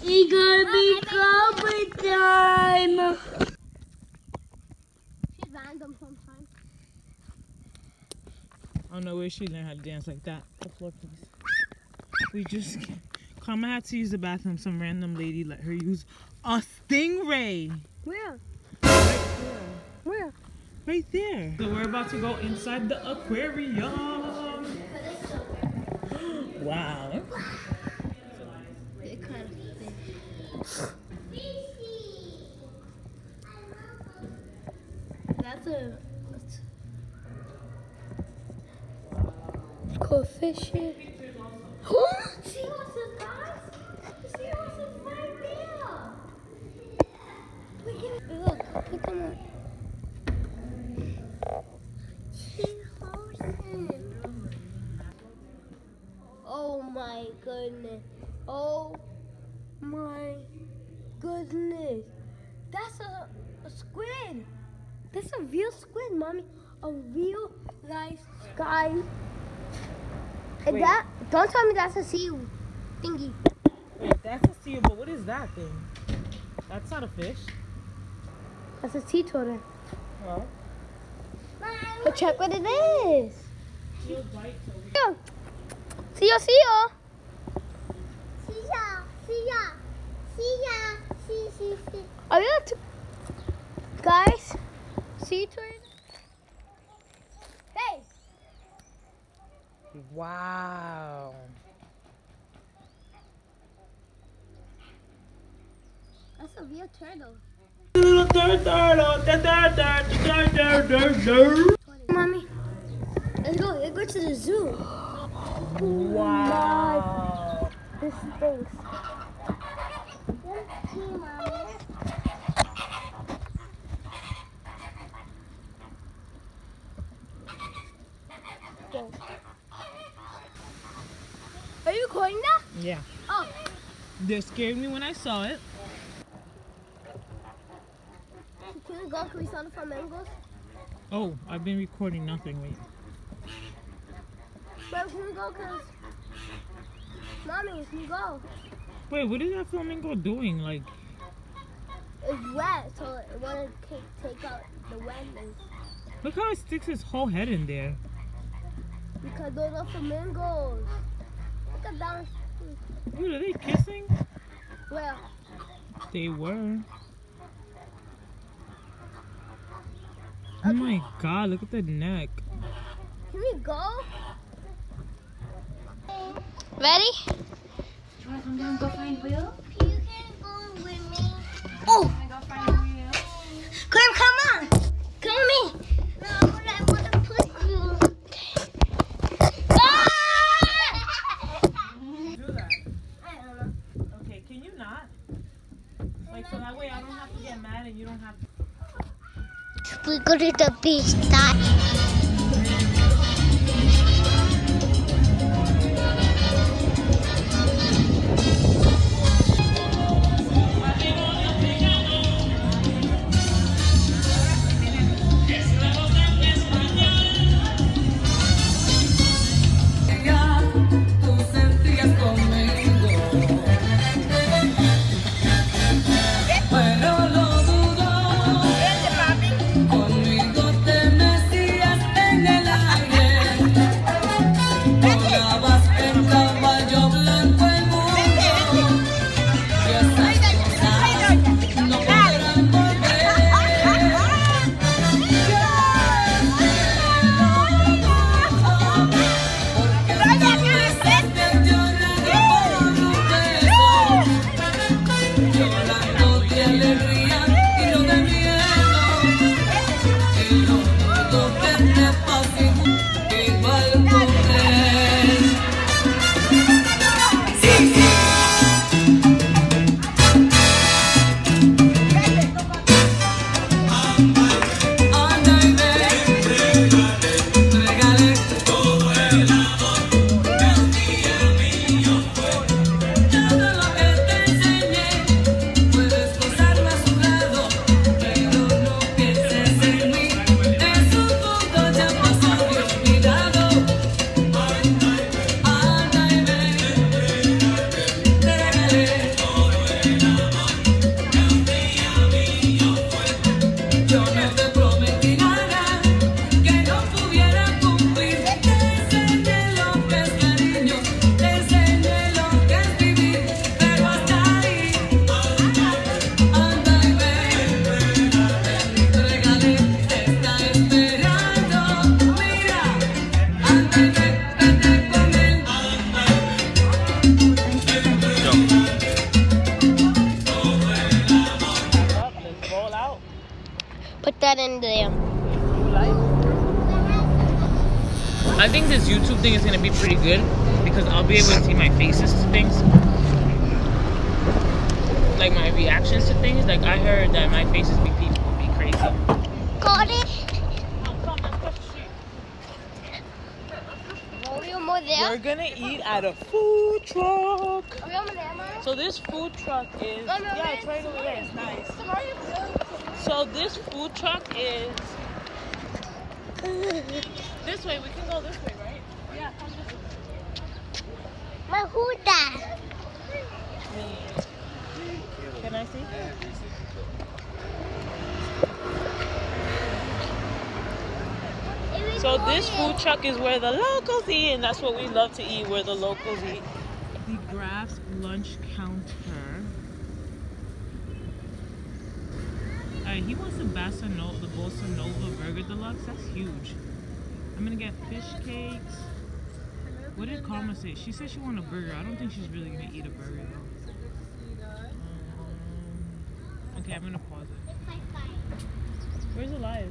It's gonna be cover time. She's random sometimes. I don't know where she learned how to dance like that. The floor, please. We just Karma had to use the bathroom. Some random lady let her use a stingray. Where? Right there. Where? Right there. So we're about to go inside the aquarium. Wow. They're kind of big. That's a... It's called fish here. See what's up, guys? See what's up right there? Look, put them on. Oh my goodness. Oh my goodness. That's a squid. That's a real squid, Mommy. A real nice guy. And that, don't tell me that's a sea thingy. Wait, that's a seal, but what is that thing? That's not a fish. That's a sea turtle. Well, But check what it is. seal bites over here. Yeah. See ya, see ya. Are you guys? Sea turtle? Hey! Wow. That's a real turtle. Mommy, let's go to the zoo. Wow. This stinks. Are you recording that? Yeah. Oh. They scared me when I saw it. Can we go? Can we saw the flamingos? Oh, I've been recording nothing. Wait. Wait, can we go? Cause Mommy, can you go? Wait, what is that flamingo doing? Like, It's wet, so it want to take out the wetness. look how it sticks his whole head in there. Because those are flamingos. Look at that. Wait, are they kissing? Where? They were. Oh my god, look at the neck. Can we go? Ready? I'm gonna go find Will. You can go with me. Oh, I'm gonna go find Will. Claire, come on. Come with me. No, but I want to put you. Do that. I don't know. Okay, can you not? Like, so that way I don't have to get mad and you don't have to. We go to the beach. Conmigo te mecías that in there. I think this YouTube thing is gonna be pretty good because I'll be able to see my faces to things, like my reactions to things. Like I heard that my faces be people will be crazy. Got it. We're gonna eat at a food truck. Are we over there, Mom? So this food truck is yeah, it's right over there. It's nice. So this food truck is this way. We can go this way, right? Yeah, come this way. But who's that? Can I see? So this food truck is where the locals eat, and that's what we love to eat, where the locals eat. The Graf's lunch counter. Alright, he wants the Bossa Nova Burger Deluxe. That's huge. I'm gonna get fish cakes. What did Karma say? She said she wanted a burger. I don't think she's really gonna eat a burger though. Okay, I'm gonna pause it. Where's Elias?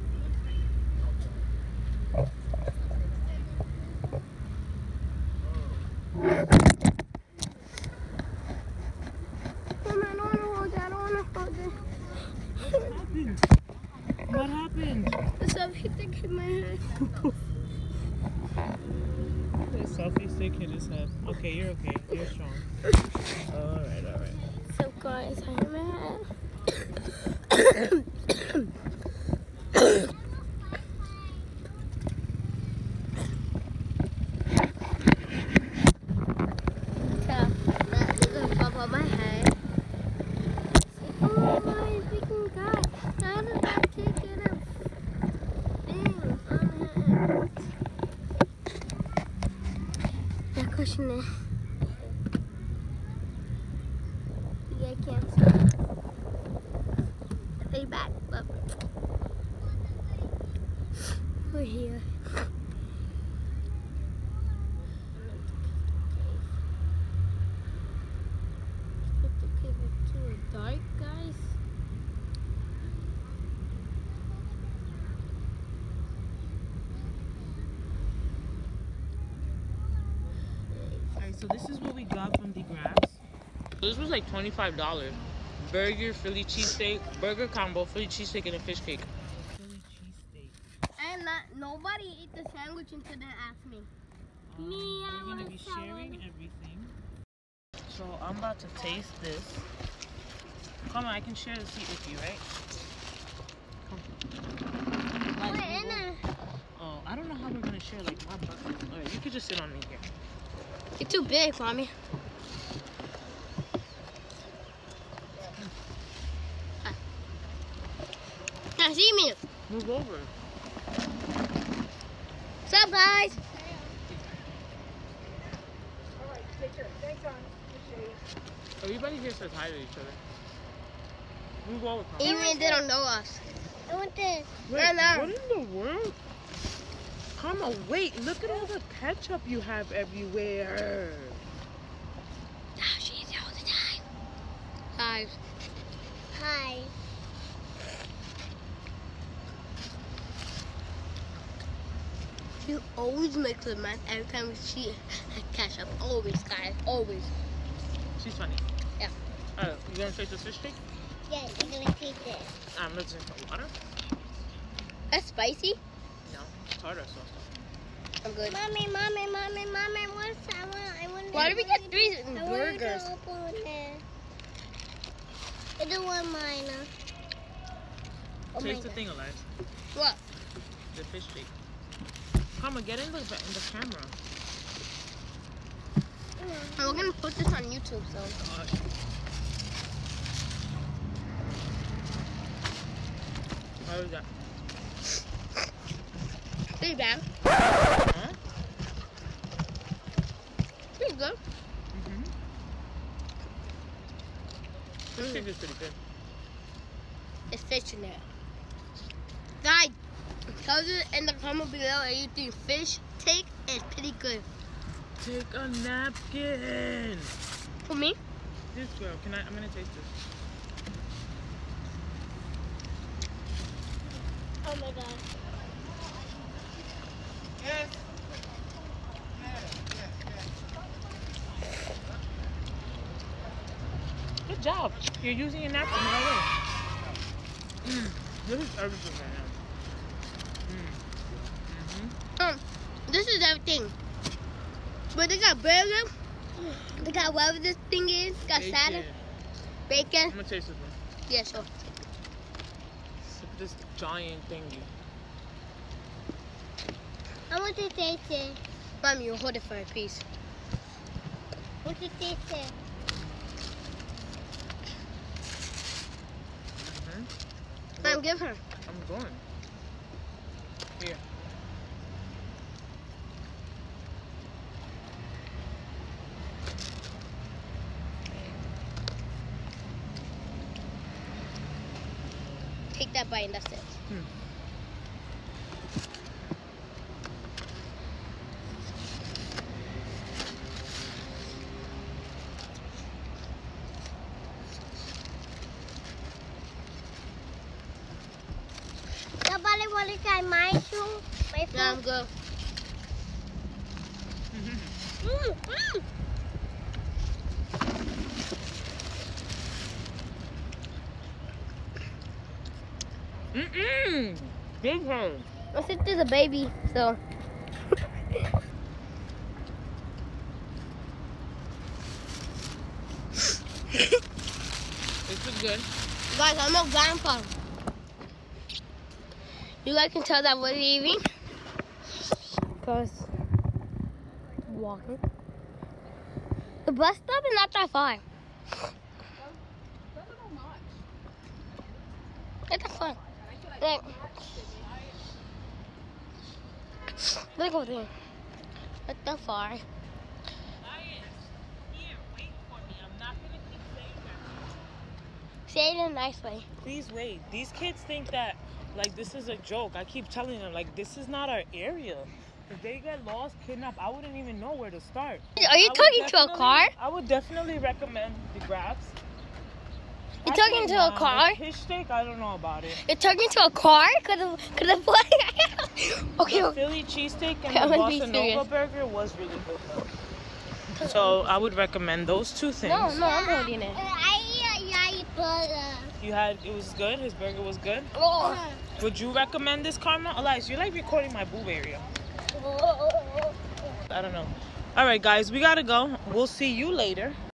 What happened? The selfie stick hit my head. The selfie stick hit his head. Okay, you're okay. You're strong. Alright, alright. So guys, I hit my head. Pop on my head. Oh my freaking god. How did that kid get a thing on my head? That question is. Yeah, I can't see. Stay back. Look. We're here. Dark, guys. Alright, so this is what we got from the Graf's. This was like $25. Burger, Philly cheesesteak, burger combo, Philly cheesesteak, and a fish cake. Philly cheesesteak. And nobody ate the sandwich until they asked me. We're gonna be sharing everything. So I'm about to taste this. Come on, I can share the seat with you, right? Come. Oh, I don't know how we're gonna share like my bucket. Alright, you could just sit on me here. You're too big, Mommy. Now see me. Move over. What's up, guys? Alright, take care. Thanks, hon. Everybody here says hi to each other. Move over. Even if they don't know us. I want this. Wait, No. what in the world? Come on, wait. Look at all the ketchup you have everywhere. Oh, she eats it all the time. Hi. Hi. She always makes a mess every time we see ketchup. Always, guys. Always. She's funny. Yeah. You gonna taste the fish cake? Yeah, you're gonna taste it. Let's drink the water. That's spicy? No, it's tartar sauce. I'm good. Mommy, what's that one? I want Why did we get 3 I want burgers? to open it. I don't want mine. Oh my Taste the God. thing, Elias. What? The fish cake. Come on, get in the camera. We're gonna put this on YouTube, so. How is that? Pretty bad. Huh? Pretty good. Fish cake is pretty good. It's fish in there. Guys, tell us in the comment below if you think fish take is pretty good. Take a napkin. For me? This girl, I'm gonna taste this. Oh my god. Yes. Good job. You're using your napkin right away. This is everything right now. This is everything. But they got burger. They got whatever this thing is. Got salad, bacon. I'm gonna taste this one. Yeah, sure. Look at this giant thingy. I want to taste it. Mommy, you hold it for a piece. I want to taste it. Mom, give her. I'm going. Here. Take that bite and that's it. Nobody want to try my food? My food? Yeah, I'm good. Big one. My sister's a baby, so. This is good. Guys, I'm a grandpa. You guys can tell that we're leaving. Because walking. The bus stop is not that far. It's that far. Look over there. Not that far. Here, wait for me. I'm not gonna keep saying that. Say it in a nice way. Please wait. These kids think that like this is a joke. I keep telling them like this is not our area. If they get lost, kidnapped, I wouldn't even know where to start. Are you talking to a car? I would definitely recommend the Grabs. You're talking to a car? The fish steak, I don't know about it. You're talking to a car? Cause okay. The Philly cheesesteak and I'm the gonna be Bossa serious. Nova burger was really good though. So I would recommend those two things. No, I'm holding it. I eat burger. You had, it was good? His burger was good? Oh. Would you recommend this, Karma? Elias, you're like recording my boob area. I don't know. All right, guys, we gotta go. We'll see you later.